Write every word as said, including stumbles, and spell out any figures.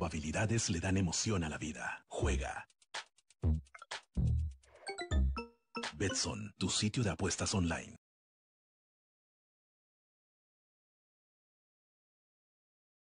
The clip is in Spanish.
probabilidades le dan emoción a la vida. Juega. Betson, tu sitio de apuestas online.